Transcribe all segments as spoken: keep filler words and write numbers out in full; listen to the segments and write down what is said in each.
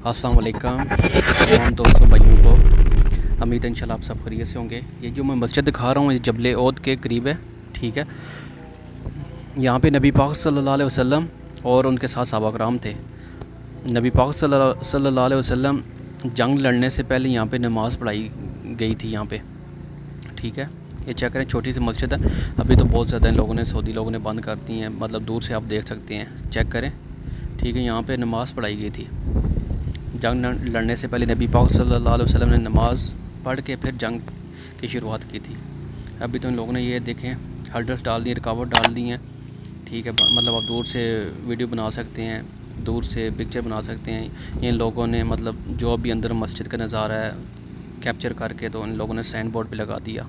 अस्सलाम वालेकुम तमाम दोस्तों भाइयों को, उम्मीद है इंशाल्लाह आप सब खैरियत से होंगे। ये जो मैं मस्जिद दिखा रहा हूँ ये जबल ओद के करीब है, ठीक है। यहाँ पे नबी पाक सल्लल्लाहु अलैहि वसल्लम और उनके साथ सहाबा कराम थे। नबी पाक सल्लल्लाहु अलैहि वसल्लम जंग लड़ने से पहले यहाँ पे नमाज़ पढ़ाई गई थी यहाँ पे, ठीक है। ये चेक करें, छोटी सी मस्जिद है। अभी तो बहुत ज़्यादा इन लोगों ने, सऊदी लोगों ने बंद कर दी हैं, मतलब दूर से आप देख सकते हैं, चेक करें, ठीक है। यहाँ पे नमाज़ पढ़ाई गई थी। जंग लड़ने से पहले नबी पाक सल्लल्लाहु अलैहि वसल्लम ने नमाज़ पढ़ के फिर जंग की शुरुआत की थी। अभी तो इन लोगों ने ये देखें हर्डल्स डाल दी, रुकावट डाल दी हैं, ठीक है। मतलब आप दूर से वीडियो बना सकते हैं, दूर से पिक्चर बना सकते हैं। इन लोगों ने मतलब जो भी अंदर मस्जिद का नज़ारा है कैप्चर करके तो इन लोगों ने साइन बोर्ड पर लगा दिया।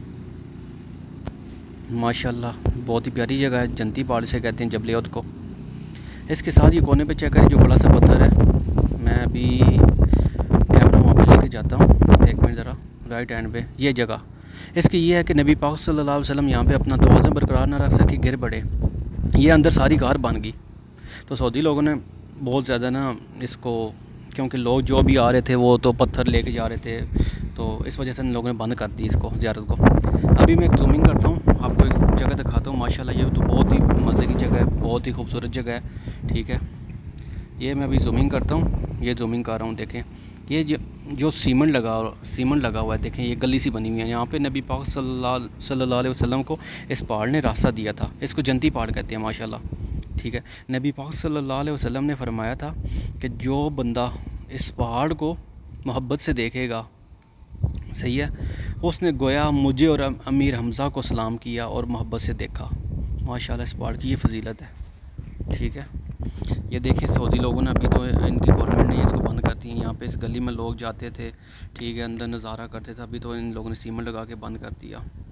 माशाल्लाह बहुत ही प्यारी जगह है, जंती पहाड़ से कहते हैं जबल ओद को। इसके साथ ये कोने पे चेक करें जो बड़ा सा पत्थर है। मैं अभी कैमरा वहाँ पे लेके जाता हूँ, एक मिनट ज़रा। राइट हैंड पे ये जगह इसकी ये है कि नबी पाक सल्लल्लाहु अलैहि वसल्लम यहाँ पे अपना तवाज़ुन बरकरार ना रख सके, गिर पड़े। ये अंदर सारी कार बन गई। तो सऊदी लोगों ने बहुत ज़्यादा ना इसको, क्योंकि लोग जो भी आ रहे थे वो तो पत्थर लेके जा रहे थे, तो इस वजह से इन लोगों ने बंद कर दी इसको, ज़ियारत को। अभी मैं एक जूमिंग करता हूँ, आपको एक जगह दिखाता हूँ। माशाल्लाह ये तो बहुत ही मज़े की जगह है, बहुत ही खूबसूरत जगह है, ठीक है। ये मैं अभी जूमिंग करता हूँ, ये जूमिंग कर रहा हूँ। देखें ये जो जो सीमेंट लगा सीमेंट लगा हुआ है, देखें ये गली सी बनी हुई है। यहाँ पे नबी पाक सल्लल्लाहु सल्लल्लाहु अलैहि वसल्लम को इस पहाड़ ने रास्ता दिया था। इसको जंती पहाड़ कहते हैं माशाल्लाह, ठीक है। नबी पाक सल्लल्लाहु अलैहि वसल्लम ने फरमाया था कि जो बंदा इस पहाड़ को मोहब्बत से देखेगा, सही है, उसने गोया मुझे और अमीर हमज़ा को सलाम किया और मोहब्बत से देखा। माशाल्लाह इस पहाड़ की ये फजीलत है, ठीक है। ये देखें सऊदी लोगों ने, अभी तो इनकी गवर्नमेंट ने इसको बंद कर दी है। यहाँ पे इस गली में लोग जाते थे, ठीक है, अंदर नज़ारा करते थे। अभी तो इन लोगों ने सीमेंट लगा के बंद कर दिया।